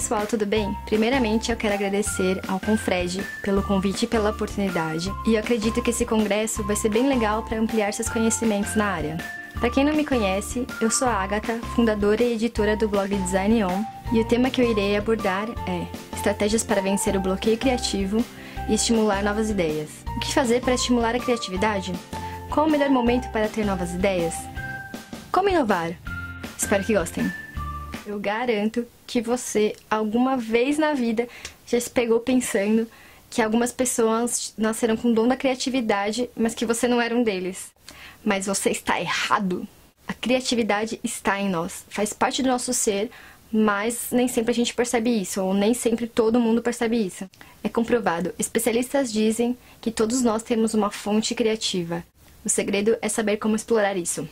pessoal, tudo bem? Primeiramente, eu quero agradecer ao Confred pelo convite e pela oportunidade, e eu acredito que esse congresso vai ser bem legal para ampliar seus conhecimentos na área. Para quem não me conhece, eu sou a Agatha, fundadora e editora do blog Design On, e o tema que eu irei abordar é estratégias para vencer o bloqueio criativo e estimular novas ideias. O que fazer para estimular a criatividade? Qual o melhor momento para ter novas ideias? Como inovar? Espero que gostem! Eu garanto que você, alguma vez na vida, já se pegou pensando que algumas pessoas nasceram com o dom da criatividade, mas que você não era um deles. Mas você está errado! A criatividade está em nós, faz parte do nosso ser, mas nem sempre a gente percebe isso, ou nem sempre todo mundo percebe isso. É comprovado, especialistas dizem que todos nós temos uma fonte criativa. O segredo é saber como explorar isso.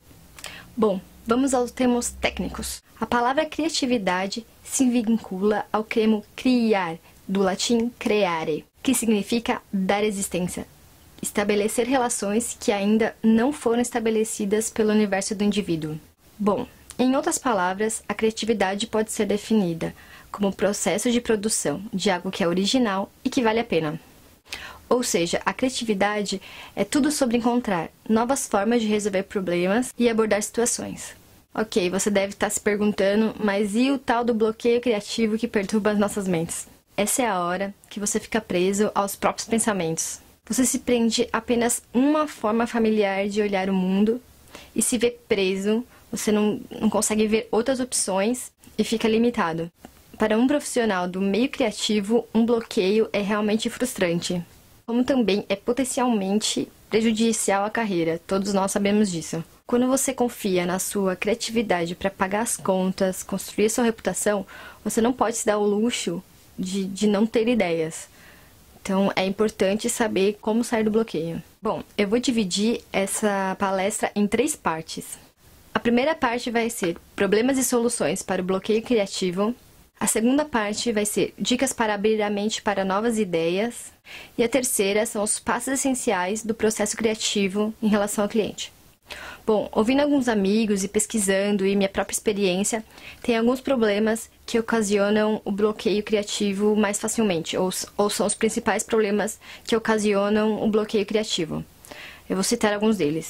Bom, vamos aos termos técnicos. A palavra criatividade se vincula ao termo criar, do latim creare, que significa dar existência, estabelecer relações que ainda não foram estabelecidas pelo universo do indivíduo. Bom, em outras palavras, a criatividade pode ser definida como o processo de produção de algo que é original e que vale a pena. Ou seja, a criatividade é tudo sobre encontrar novas formas de resolver problemas e abordar situações. Ok, você deve estar se perguntando, mas e o tal do bloqueio criativo que perturba as nossas mentes? Essa é a hora que você fica preso aos próprios pensamentos. Você se prende a apenas uma forma familiar de olhar o mundo e se vê preso, você não consegue ver outras opções e fica limitado. Para um profissional do meio criativo, um bloqueio é realmente frustrante, como também é potencialmente prejudicial à carreira, todos nós sabemos disso. Quando você confia na sua criatividade para pagar as contas, construir sua reputação, você não pode se dar o luxo de não ter ideias. Então, é importante saber como sair do bloqueio. Bom, eu vou dividir essa palestra em 3 partes. A primeira parte vai ser problemas e soluções para o bloqueio criativo. A segunda parte vai ser dicas para abrir a mente para novas ideias. E a terceira são os passos essenciais do processo criativo em relação ao cliente. Bom, ouvindo alguns amigos e pesquisando e minha própria experiência, tem alguns problemas que ocasionam o bloqueio criativo mais facilmente, ou são os principais problemas que ocasionam o bloqueio criativo. Eu vou citar alguns deles.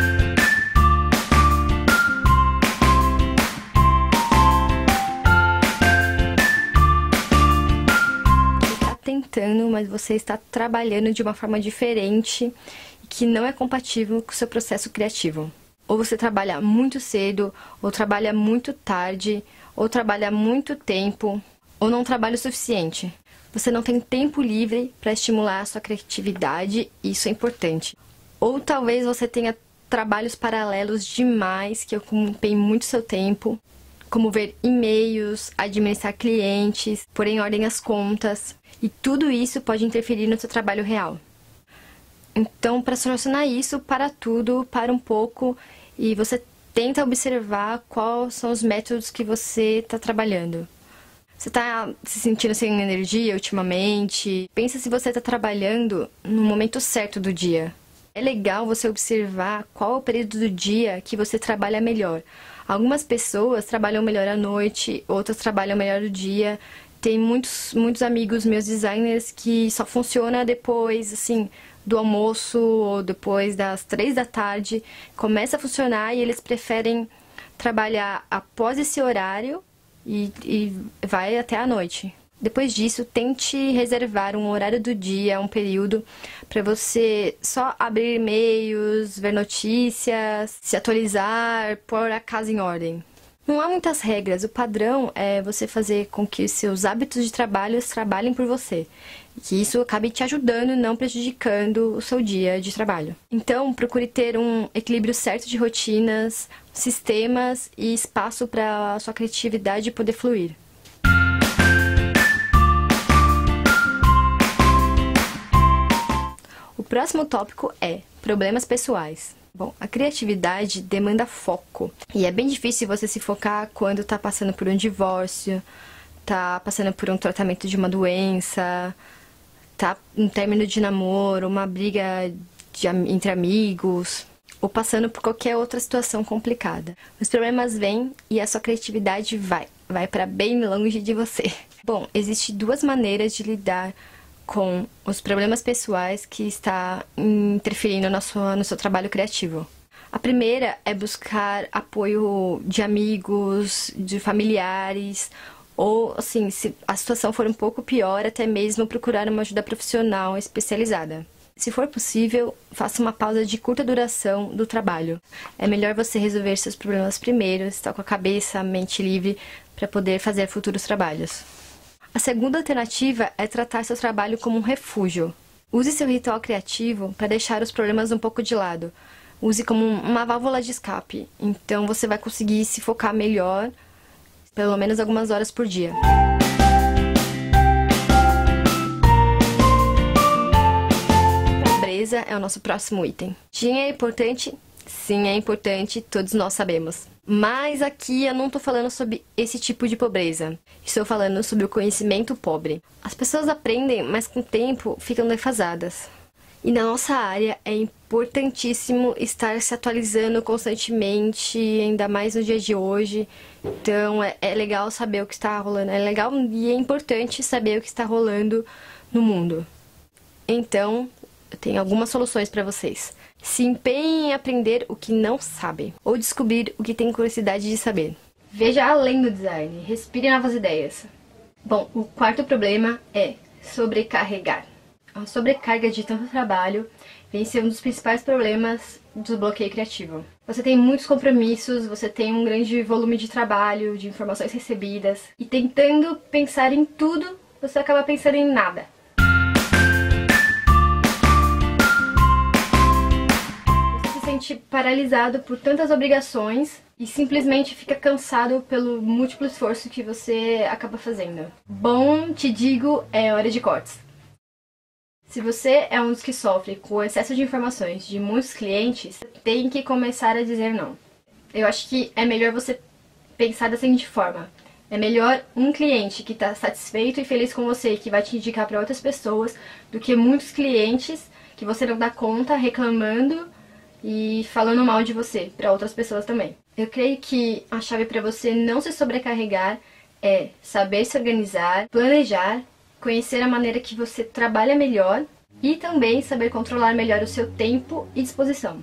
Tentando, mas você está trabalhando de uma forma diferente e que não é compatível com o seu processo criativo. Ou você trabalha muito cedo, ou trabalha muito tarde, ou trabalha muito tempo, ou não trabalha o suficiente. Você não tem tempo livre para estimular a sua criatividade, e isso é importante. Ou talvez você tenha trabalhos paralelos demais que ocupem muito seu tempo, como ver e-mails, administrar clientes, pôr em ordem as contas. E tudo isso pode interferir no seu trabalho real. Então, para solucionar isso, para tudo, para um pouco e você tenta observar quais são os métodos que você está trabalhando. Você está se sentindo sem energia ultimamente? Pensa se você está trabalhando no momento certo do dia. É legal você observar qual é o período do dia que você trabalha melhor. Algumas pessoas trabalham melhor à noite, outras trabalham melhor do dia. Tem muitos amigos meus designers que só funciona depois, assim, do almoço ou depois das 3 da tarde. Começa a funcionar e eles preferem trabalhar após esse horário e vai até a noite. Depois disso, tente reservar um horário do dia, um período, para você só abrir e-mails, ver notícias, se atualizar, pôr a casa em ordem. Não há muitas regras, o padrão é você fazer com que os seus hábitos de trabalho trabalhem por você. E que isso acabe te ajudando, não prejudicando o seu dia de trabalho. Então, procure ter um equilíbrio certo de rotinas, sistemas e espaço para a sua criatividade poder fluir. O próximo tópico é problemas pessoais. Bom, a criatividade demanda foco. E é bem difícil você se focar quando está passando por um divórcio, está passando por um tratamento de uma doença, tá um término de namoro, uma briga entre amigos, ou passando por qualquer outra situação complicada. Os problemas vêm e a sua criatividade vai. vai para bem longe de você. Bom, existem duas maneiras de lidar com os problemas pessoais que está interferindo no seu trabalho criativo. A primeira é buscar apoio de amigos, de familiares, ou, assim, se a situação for um pouco pior, até mesmo procurar uma ajuda profissional especializada. Se for possível, faça uma pausa de curta duração do trabalho. É melhor você resolver seus problemas primeiro, estar com a cabeça, a mente livre, para poder fazer futuros trabalhos. A segunda alternativa é tratar seu trabalho como um refúgio. Use seu ritual criativo para deixar os problemas um pouco de lado. Use como uma válvula de escape. Então você vai conseguir se focar melhor, pelo menos algumas horas por dia. Pobreza é o nosso próximo item. Dinheiro é importante? Sim, é importante, todos nós sabemos. Mas aqui eu não estou falando sobre esse tipo de pobreza. Estou falando sobre o conhecimento pobre. As pessoas aprendem, mas com o tempo ficam defasadas. E na nossa área é importantíssimo estar se atualizando constantemente, ainda mais no dia de hoje. Então é legal saber o que está rolando. É legal e é importante saber o que está rolando no mundo. Então, eu tenho algumas soluções para vocês. Se empenhem em aprender o que não sabem, ou descobrir o que tem curiosidade de saber. Veja além do design, respire novas ideias. Bom, o quarto problema é sobrecarregar. A sobrecarga de tanto trabalho vem ser um dos principais problemas do bloqueio criativo. Você tem muitos compromissos, você tem um grande volume de trabalho, de informações recebidas, e tentando pensar em tudo, você acaba pensando em nada. Sente paralisado por tantas obrigações e simplesmente fica cansado pelo múltiplo esforço que você acaba fazendo. Bom, te digo, é hora de cortes. Se você é um dos que sofre com o excesso de informações de muitos clientes, tem que começar a dizer não. Eu acho que é melhor você pensar da seguinte forma. É melhor um cliente que está satisfeito e feliz com você e que vai te indicar para outras pessoas do que muitos clientes que você não dá conta reclamando e falando mal de você para outras pessoas também. Eu creio que a chave para você não se sobrecarregar é saber se organizar, planejar, conhecer a maneira que você trabalha melhor e também saber controlar melhor o seu tempo e disposição.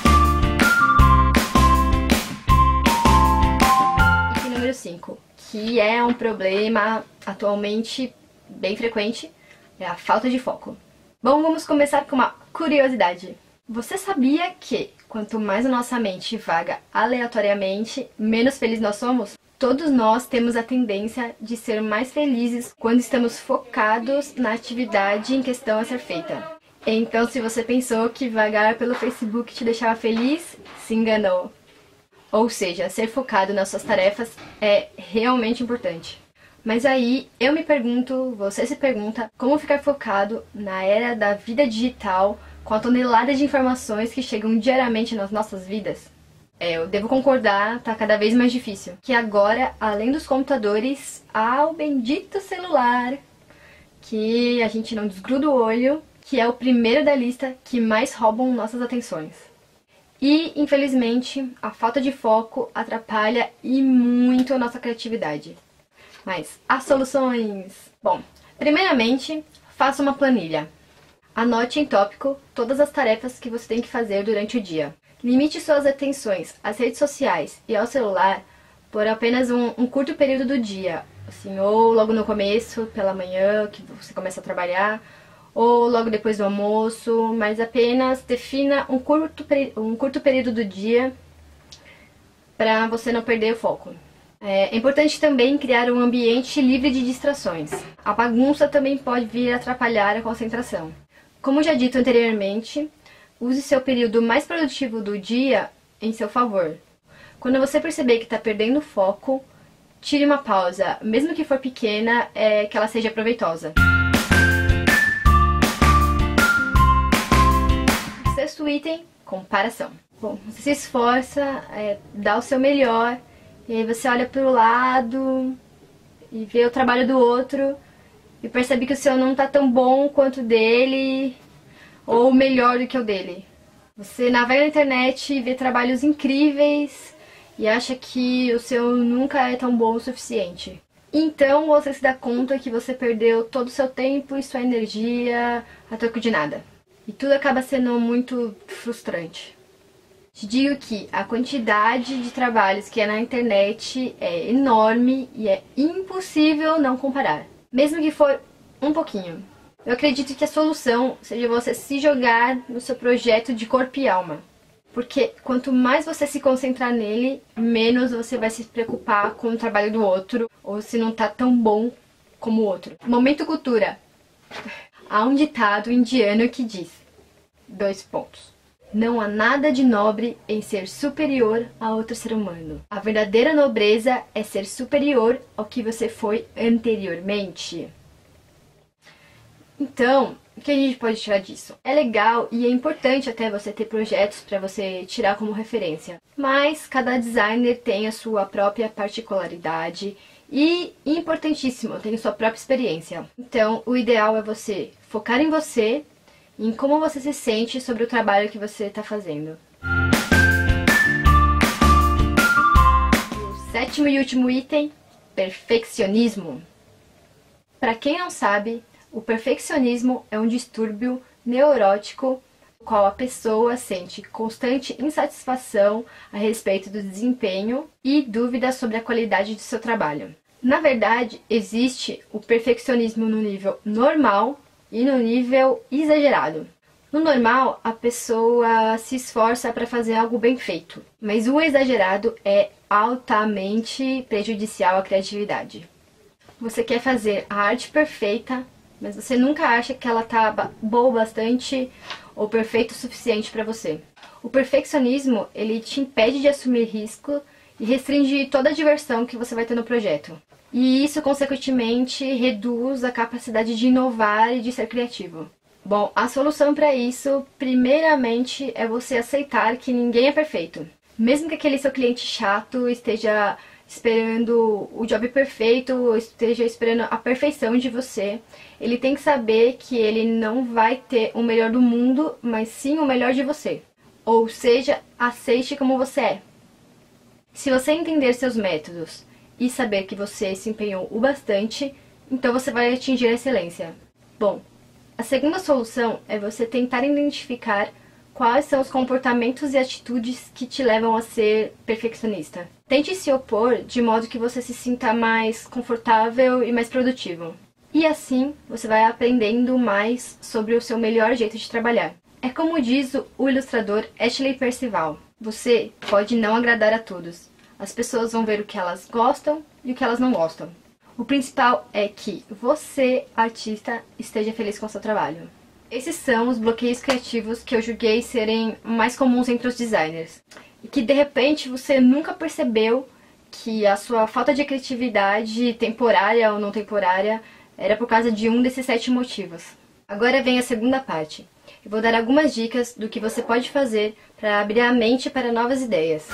E número 5, que é um problema atualmente bem frequente, é a falta de foco. Bom, vamos começar com uma curiosidade. Você sabia que, quanto mais a nossa mente vaga aleatoriamente, menos felizes nós somos? Todos nós temos a tendência de ser mais felizes quando estamos focados na atividade em questão a ser feita. Então, se você pensou que vagar pelo Facebook te deixava feliz, se enganou. Ou seja, ser focado nas suas tarefas é realmente importante. Mas aí, eu me pergunto, você se pergunta, como ficar focado na era da vida digital com a tonelada de informações que chegam diariamente nas nossas vidas? Eu devo concordar, tá cada vez mais difícil. Que agora, além dos computadores, há o bendito celular, que a gente não desgruda o olho, que é o primeiro da lista que mais roubam nossas atenções. E, infelizmente, a falta de foco atrapalha e muito a nossa criatividade. Mas, as soluções? Bom, primeiramente, faça uma planilha. Anote em tópico todas as tarefas que você tem que fazer durante o dia. Limite suas atenções às redes sociais e ao celular por apenas um curto período do dia. Assim, ou logo no começo, pela manhã, que você começa a trabalhar, ou logo depois do almoço, mas apenas defina um curto período do dia para você não perder o foco. É importante também criar um ambiente livre de distrações. A bagunça também pode vir a atrapalhar a concentração. Como já dito anteriormente, use seu período mais produtivo do dia em seu favor. Quando você perceber que está perdendo o foco, tire uma pausa, mesmo que for pequena, que ela seja proveitosa. Sexto item, comparação. Bom, você se esforça, dá o seu melhor, e aí você olha para o lado e vê o trabalho do outro e percebe que o seu não está tão bom quanto o dele, ou melhor do que o dele. Você navega na internet e vê trabalhos incríveis e acha que o seu nunca é tão bom o suficiente. Então você se dá conta que você perdeu todo o seu tempo e sua energia a troco de nada. E tudo acaba sendo muito frustrante. Te digo que a quantidade de trabalhos que é na internet é enorme e é impossível não comparar, mesmo que for um pouquinho. Eu acredito que a solução seja você se jogar no seu projeto de corpo e alma. Porque quanto mais você se concentrar nele, menos você vai se preocupar com o trabalho do outro, ou se não tá tão bom como o outro. Momento cultura. Há um ditado indiano que diz, 2 pontos. Não há nada de nobre em ser superior a outro ser humano. A verdadeira nobreza é ser superior ao que você foi anteriormente. Então, o que a gente pode tirar disso? É legal e é importante até você ter projetos para você tirar como referência. Mas cada designer tem a sua própria particularidade e, importantíssimo, tem a sua própria experiência. Então, o ideal é você focar em você e em como você se sente sobre o trabalho que você está fazendo. O 7º e último item, perfeccionismo. Para quem não sabe, o perfeccionismo é um distúrbio neurótico no qual a pessoa sente constante insatisfação a respeito do desempenho e dúvidas sobre a qualidade do seu trabalho. Na verdade, existe o perfeccionismo no nível normal e no nível exagerado. No normal, a pessoa se esforça para fazer algo bem feito, mas o exagerado é altamente prejudicial à criatividade. Você quer fazer a arte perfeita, mas você nunca acha que ela tá boa bastante ou perfeito o suficiente para você. O perfeccionismo, ele te impede de assumir risco e restringe toda a diversão que você vai ter no projeto. E isso, consequentemente, reduz a capacidade de inovar e de ser criativo. Bom, a solução para isso, primeiramente, é você aceitar que ninguém é perfeito. Mesmo que aquele seu cliente chato esteja esperando o job perfeito, ou esteja esperando a perfeição de você, ele tem que saber que ele não vai ter o melhor do mundo, mas sim o melhor de você. Ou seja, aceite como você é. Se você entender seus métodos e saber que você se empenhou o bastante, então você vai atingir a excelência. Bom, a segunda solução é você tentar identificar quais são os comportamentos e atitudes que te levam a ser perfeccionista. Tente se opor de modo que você se sinta mais confortável e mais produtivo. E assim, você vai aprendendo mais sobre o seu melhor jeito de trabalhar. É como diz o ilustrador Ashley Percival. Você pode não agradar a todos. As pessoas vão ver o que elas gostam e o que elas não gostam. O principal é que você, artista, esteja feliz com o seu trabalho. Esses são os bloqueios criativos que eu julguei serem mais comuns entre os designers. E que de repente você nunca percebeu que a sua falta de criatividade, temporária ou não temporária, era por causa de um desses 7 motivos. Agora vem a segunda parte. Eu vou dar algumas dicas do que você pode fazer para abrir a mente para novas ideias.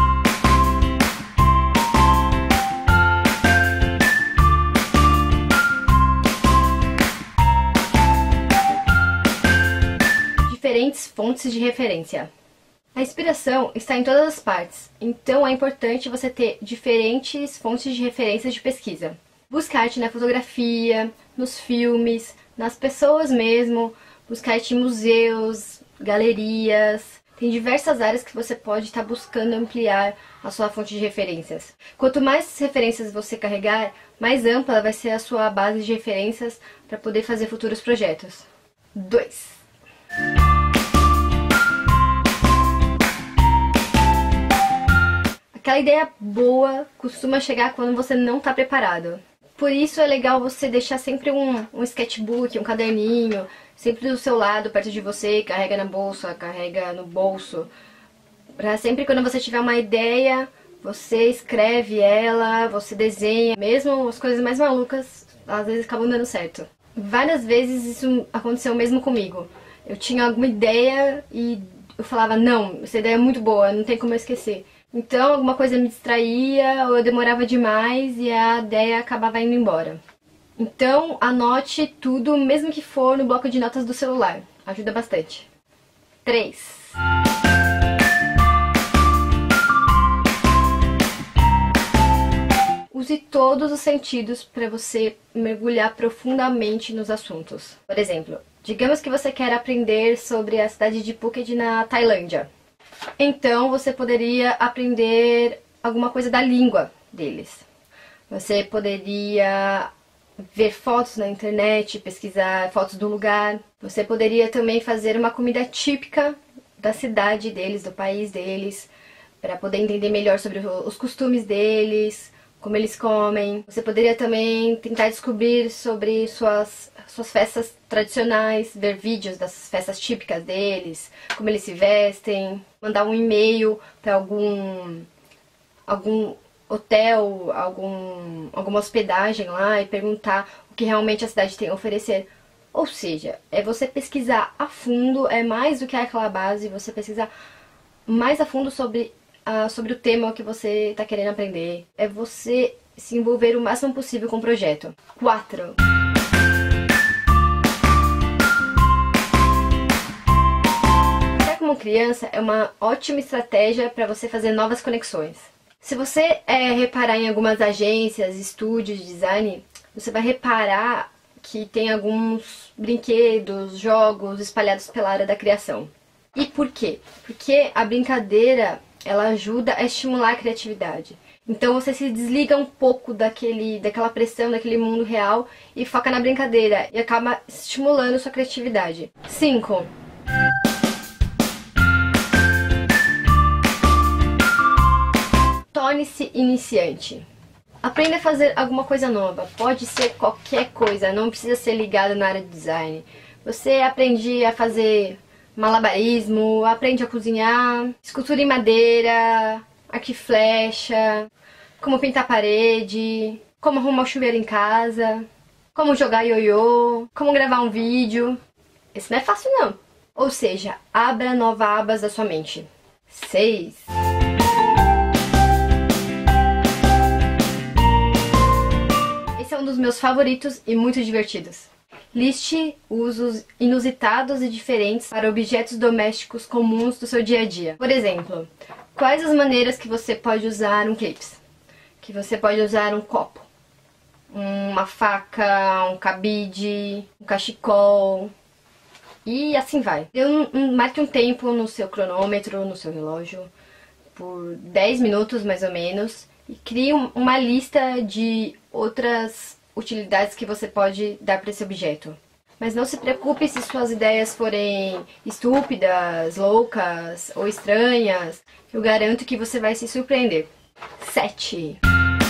Diferentes fontes de referência. A inspiração está em todas as partes, então é importante você ter diferentes fontes de referência de pesquisa. Buscar arte na fotografia, nos filmes, nas pessoas mesmo, buscar arte em museus, galerias. Tem diversas áreas que você pode estar buscando ampliar a sua fonte de referências. Quanto mais referências você carregar, mais ampla vai ser a sua base de referências para poder fazer futuros projetos. 2. Aquela ideia boa costuma chegar quando você não está preparado. Por isso é legal você deixar sempre um sketchbook, um caderninho, sempre do seu lado, perto de você, carrega na bolsa, carrega no bolso. Pra sempre quando você tiver uma ideia, você escreve ela, você desenha. Mesmo as coisas mais malucas, às vezes acabam dando certo. Várias vezes isso aconteceu mesmo comigo. Eu tinha alguma ideia e eu falava, não, essa ideia é muito boa, não tem como eu esquecer. Então alguma coisa me distraía ou eu demorava demais e a ideia acabava indo embora. Então anote tudo, mesmo que for no bloco de notas do celular. Ajuda bastante. 3. Use todos os sentidos para você mergulhar profundamente nos assuntos. Por exemplo, digamos que você quer aprender sobre a cidade de Phuket na Tailândia. Então você poderia aprender alguma coisa da língua deles. Você poderia ver fotos na internet, pesquisar fotos do lugar. Você poderia também fazer uma comida típica da cidade deles, do país deles, para poder entender melhor sobre os costumes deles, como eles comem. Você poderia também tentar descobrir sobre suas festas tradicionais, ver vídeos das festas típicas deles, como eles se vestem, mandar um e-mail para algum hotel, alguma hospedagem lá e perguntar o que realmente a cidade tem a oferecer. Ou seja, é você pesquisar a fundo, é mais do que aquela base, você pesquisar mais a fundo sobre o tema que você está querendo aprender. É você se envolver o máximo possível com o projeto. 4. Como criança, é uma ótima estratégia para você fazer novas conexões. Se você reparar em algumas agências, estúdios de design, você vai reparar que tem alguns brinquedos, jogos espalhados pela área da criação. E por quê? Porque a brincadeira, ela ajuda a estimular a criatividade. Então você se desliga um pouco daquela pressão, daquele mundo real e foca na brincadeira e acaba estimulando sua criatividade. 5. Torne-se iniciante. Aprenda a fazer alguma coisa nova. Pode ser qualquer coisa, não precisa ser ligado na área de design. Você aprende a fazer malabarismo, aprende a cozinhar, escultura em madeira, arco e flecha, como pintar parede, como arrumar o chuveiro em casa, como jogar ioiô, como gravar um vídeo. Esse não é fácil não. Ou seja, abra novas abas da sua mente. 6. Esse é um dos meus favoritos e muito divertidos. Liste usos inusitados e diferentes para objetos domésticos comuns do seu dia a dia. Por exemplo, quais as maneiras que você pode usar um clips? Que você pode usar um copo, uma faca, um cabide, um cachecol e assim vai. Marque um tempo no seu cronômetro, no seu relógio, por 10 minutos mais ou menos, e crie uma lista de outras utilidades que você pode dar para esse objeto. Mas não se preocupe se suas ideias forem estúpidas, loucas ou estranhas. Eu garanto que você vai se surpreender. 7.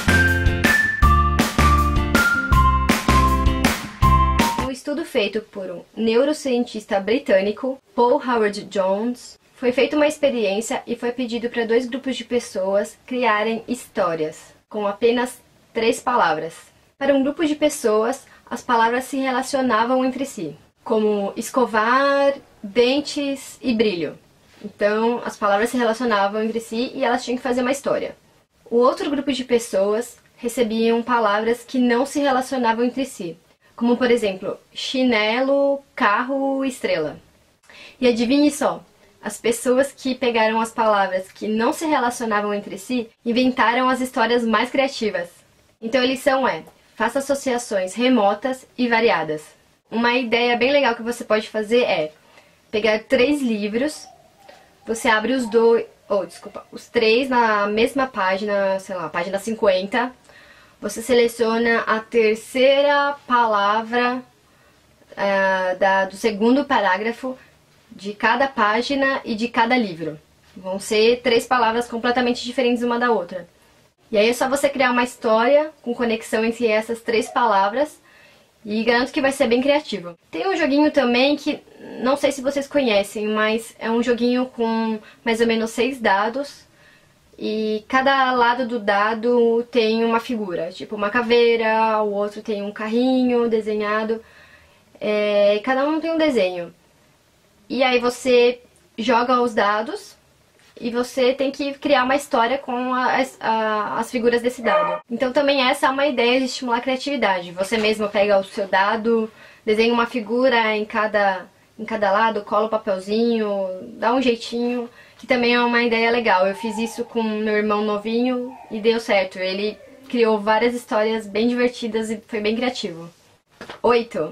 Um estudo feito por um neurocientista britânico, Paul Howard Jones, foi feita uma experiência e foi pedido para 2 grupos de pessoas criarem histórias com apenas 3 palavras. Para um grupo de pessoas, as palavras se relacionavam entre si, como escovar, dentes e brilho. Então, as palavras se relacionavam entre si e elas tinham que fazer uma história. O outro grupo de pessoas recebiam palavras que não se relacionavam entre si, como, por exemplo, chinelo, carro, estrela. E adivinhe só, as pessoas que pegaram as palavras que não se relacionavam entre si inventaram as histórias mais criativas. Então a lição é: faça associações remotas e variadas. Uma ideia bem legal que você pode fazer é pegar 3 livros, você abre os 3 na mesma página, sei lá, página 50, você seleciona a terceira palavra do segundo parágrafo de cada página e de cada livro. Vão ser 3 palavras completamente diferentes uma da outra. E aí é só você criar uma história com conexão entre essas 3 palavras e garanto que vai ser bem criativo. Tem um joguinho também que não sei se vocês conhecem, mas é um joguinho com mais ou menos 6 dados e cada lado do dado tem uma figura, tipo uma caveira, o outro tem um carrinho desenhado, cada um tem um desenho. E aí você joga os dados e você tem que criar uma história com as figuras desse dado. Então também essa é uma ideia de estimular a criatividade. Você mesmo pega o seu dado, desenha uma figura em cada lado, cola o papelzinho, dá um jeitinho, que também é uma ideia legal. Eu fiz isso com meu irmão novinho e deu certo. Ele criou várias histórias bem divertidas e foi bem criativo. 8.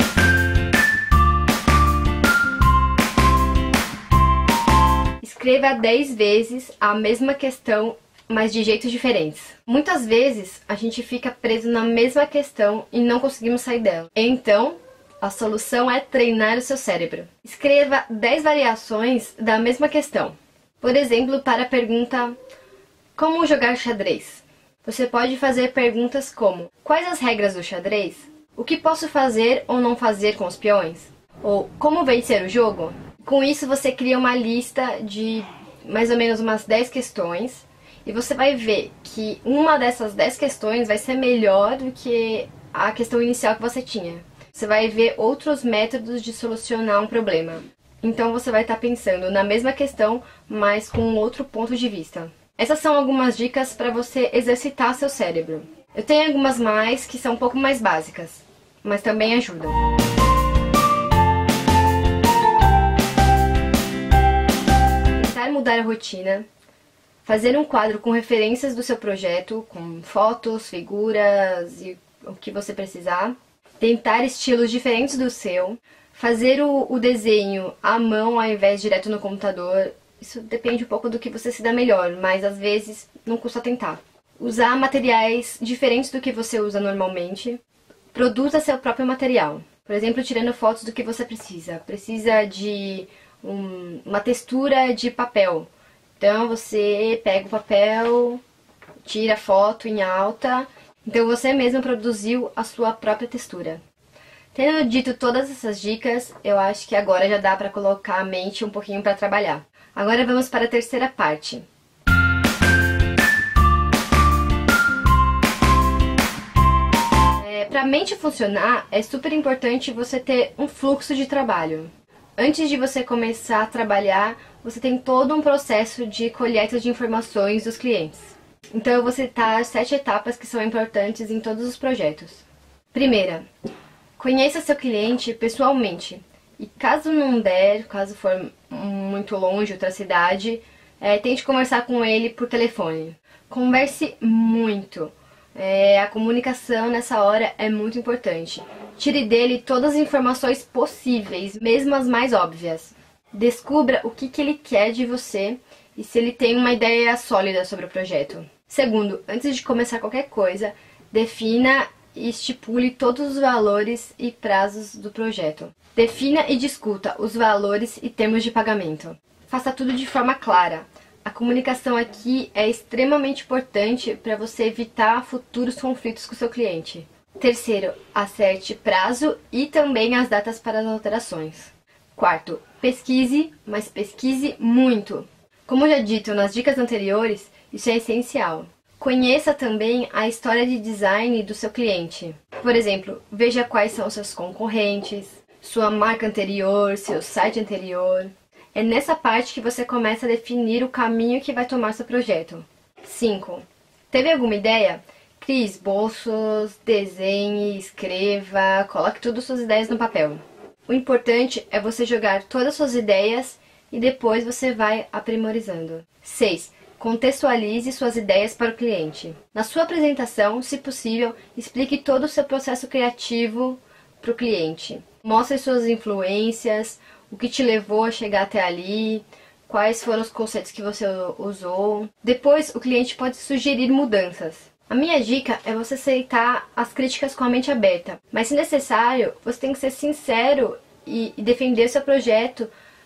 Escreva 10 vezes a mesma questão, mas de jeitos diferentes. Muitas vezes a gente fica preso na mesma questão e não conseguimos sair dela. Então, a solução é treinar o seu cérebro. Escreva 10 variações da mesma questão. Por exemplo, para a pergunta: como jogar xadrez? Você pode fazer perguntas como: quais as regras do xadrez? O que posso fazer ou não fazer com os peões? Ou como vencer o jogo? Com isso você cria uma lista de mais ou menos umas 10 questões e você vai ver que uma dessas 10 questões vai ser melhor do que a questão inicial que você tinha. Você vai ver outros métodos de solucionar um problema. Então você vai estar pensando na mesma questão, mas com outro ponto de vista. Essas são algumas dicas para você exercitar seu cérebro. Eu tenho algumas mais que são um pouco mais básicas, mas também ajudam. Tentar mudar a rotina. Fazer um quadro com referências do seu projeto, com fotos, figuras e o que você precisar. Tentar estilos diferentes do seu. Fazer o desenho à mão ao invés de direto no computador. Isso depende um pouco do que você se dá melhor, mas às vezes não custa tentar. Usar materiais diferentes do que você usa normalmente. Produza seu próprio material. Por exemplo, tirando fotos do que você precisa. Precisa de uma textura de papel. Então você pega o papel, tira a foto em alta. Então você mesmo produziu a sua própria textura. Tendo dito todas essas dicas, eu acho que agora já dá para colocar a mente um pouquinho para trabalhar. Agora vamos para a terceira parte. Para a mente funcionar, é super importante você ter um fluxo de trabalho. Antes de você começar a trabalhar, você tem todo um processo de colheita de informações dos clientes. Então eu vou citar 7 etapas que são importantes em todos os projetos. Primeira, conheça seu cliente pessoalmente. E caso não der, caso for muito longe, outra cidade, tente conversar com ele por telefone. Converse muito. A comunicação nessa hora é muito importante. Tire dele todas as informações possíveis, mesmo as mais óbvias. Descubra o que ele quer de você e se ele tem uma ideia sólida sobre o projeto. Segundo, antes de começar qualquer coisa, defina e estipule todos os valores e prazos do projeto. Defina e discuta os valores e termos de pagamento. Faça tudo de forma clara. A comunicação aqui é extremamente importante para você evitar futuros conflitos com o seu cliente. Terceiro, acerte prazo e também as datas para as alterações. Quarto, pesquise, mas pesquise muito. Como já dito nas dicas anteriores, isso é essencial. Conheça também a história de design do seu cliente. Por exemplo, veja quais são seus concorrentes, sua marca anterior, seu site anterior. É nessa parte que você começa a definir o caminho que vai tomar seu projeto. 5. Teve alguma ideia? Crie esboços, desenhe, escreva, coloque todas as suas ideias no papel. O importante é você jogar todas as suas ideias e depois você vai aprimorizando. 6. Contextualize suas ideias para o cliente. Na sua apresentação, se possível, explique todo o seu processo criativo para o cliente. Mostre suas influências, o que te levou a chegar até ali, quais foram os conceitos que você usou. Depois, o cliente pode sugerir mudanças. A minha dica é você aceitar as críticas com a mente aberta, mas se necessário, você tem que ser sincero e defender seu projeto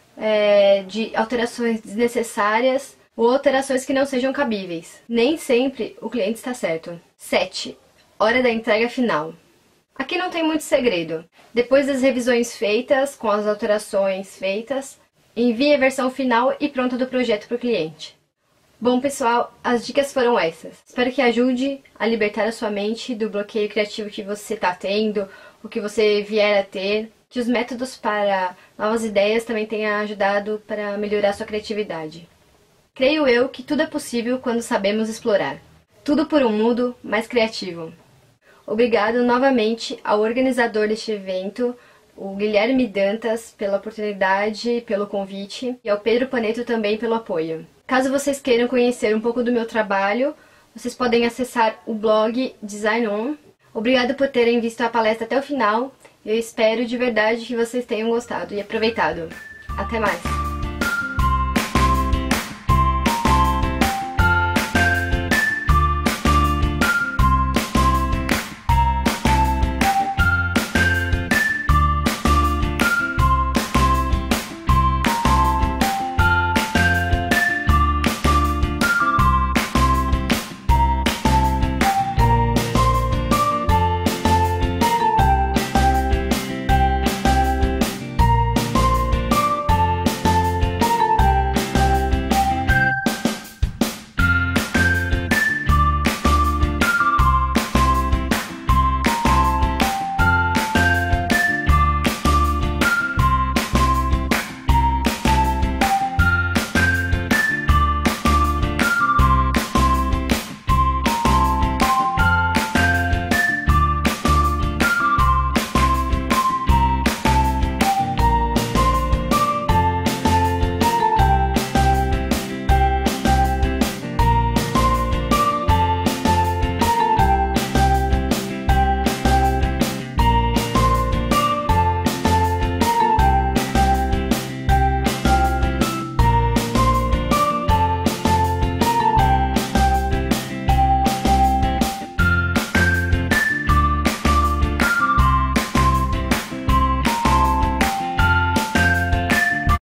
de alterações desnecessárias ou alterações que não sejam cabíveis. Nem sempre o cliente está certo. 7. Hora da entrega final. Aqui não tem muito segredo. Depois das revisões feitas, com as alterações feitas, envie a versão final e pronta do projeto para o cliente. Bom, pessoal, as dicas foram essas. Espero que ajude a libertar a sua mente do bloqueio criativo que você está tendo, o que você vier a ter, que os métodos para novas ideias também tenham ajudado para melhorar a sua criatividade. Creio eu que tudo é possível quando sabemos explorar. Tudo por um mundo mais criativo. Obrigado novamente ao organizador deste evento, o Guilherme Dantas, pela oportunidade, pelo convite, e ao Pedro Paneto também pelo apoio. Caso vocês queiram conhecer um pouco do meu trabalho, vocês podem acessar o blog Design On. Obrigada por terem visto a palestra até o final. Eu espero de verdade que vocês tenham gostado e aproveitado. Até mais!